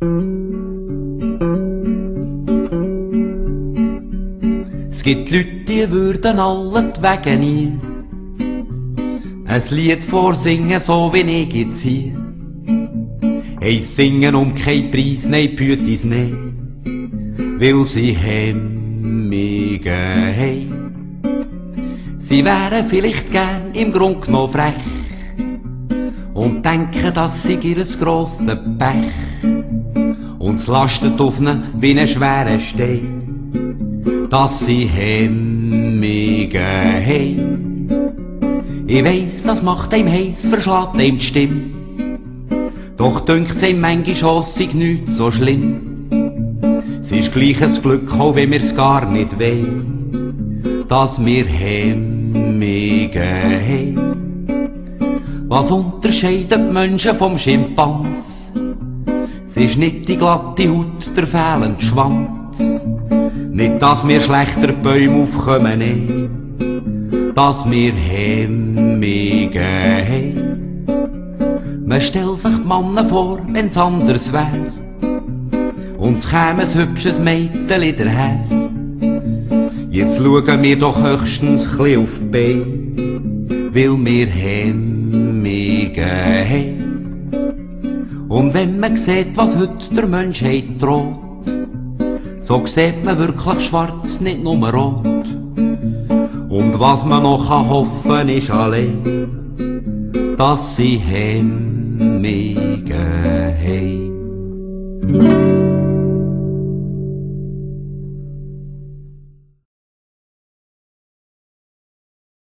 Es gibt Leute, die würden alle die Wege nie ein Lied vorsingen, so wie ich jetzt hier. Eins singen keinen Preis, nein, Pütis nicht, weil sie Hemmungen haben. Sie wären vielleicht gern im Grund genommen frech und denken, das sei ihr grosses Pech. Und es lastet auf ihnen wie ein schwerer Stein, dass sie Hemmungen haben. Ich weiss, das macht einem heiss, verschlägt einem die Stimme. Doch dünkt's einem manchmal auch, sei nichts so schlimm. Es ist gleich ein Glück, auch wenn wir's gar nicht wollen, dass wir Hemmungen haben. Was unterscheidet Menschen vom Schimpans? Es ist nicht die glatte Haut, der fehlende Schwanz. Nicht, dass wir schlechter Bäume aufkommen, nee, dass wir Hemmungen haben. Man stellt sich die Männer vor, wenn's anders wär, und es käme ein hübsches Mädchen daher. Jetzt schauen wir doch höchstens chli auf die Beine, weil wir Hemmungen haben. Und wenn man sieht, was heute der Menschheit droht, so sieht man wirklich schwarz, nicht nur rot. Und was man noch hoffen kann, ist allein, dass sie Hemmungen haben.